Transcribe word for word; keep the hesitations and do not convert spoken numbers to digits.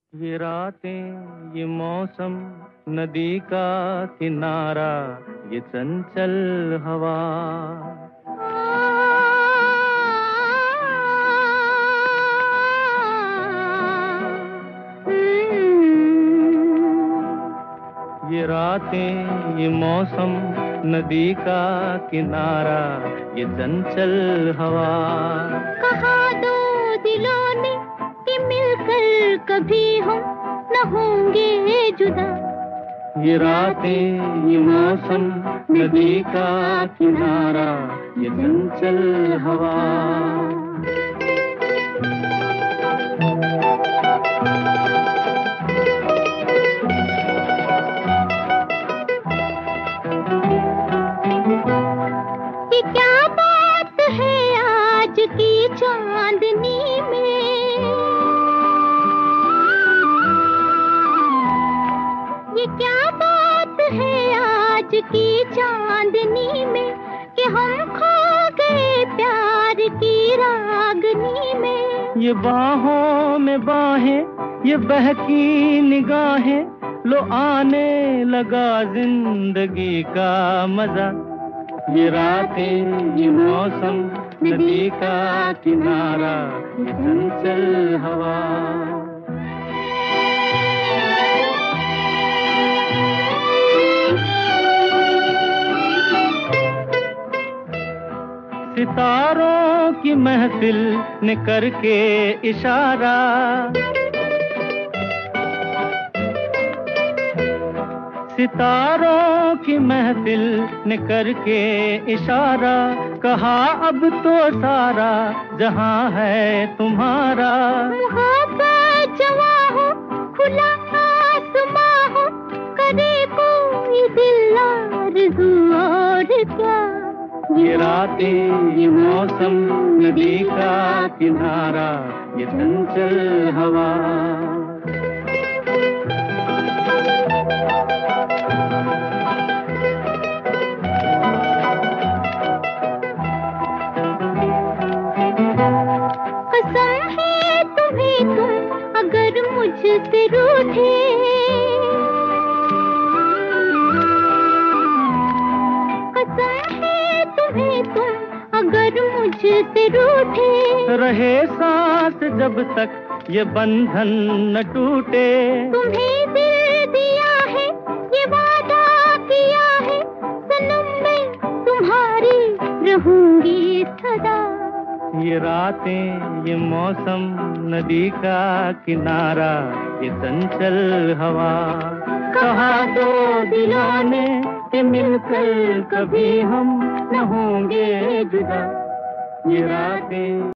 ये रातें, ये मौसम, नदी का किनारा, ये चंचल हवा। ये रातें, ये मौसम, नदी का किनारा, ये चंचल हवा। कहा दो दिलों ने कि मिलकर कभी हम न होंगे जुदा। ये रातें, ये मौसम, नदी का किनारा, ये चंचल हवा। ये क्या बात है आज की चांदनी में, ये क्या बात है आज की चांदनी में कि हम खो गए प्यार की रागनी में। ये बाहों में बाहें, ये बहकी निगाहें, लो आने लगा जिंदगी का मजा। ये रातें, ये मौसम, नदी का किनारा, ये चंचल हवा। सितारों की महफिल ने करके इशारा, सितारों की महफिल ने करके इशारा, कहा अब तो सारा जहां है तुम्हारा। मोहब्बत जवां हो, खुला आसमां हो, करे कोई दिल आरज़ू और क्या। ये रातें, ये मौसम, नदी का किनारा, ये चंचल हवा। कसम है तुम्हें तुम अगर मुझसे रूठे, कसम है तुम्हें तुम अगर मुझसे रूठे, रहे सांस जब तक ये बंधन न टूटे। तुम्हें दिल दिया है, ये वादा किया है, सनम मैं तुम्हारी रहूंगी सदा। ये रातें, ये मौसम, नदी का किनारा, ये चंचल हवा। कहा दो दिलों ने कि मिलकर कभी हम न होंगे जुदा। ये रातें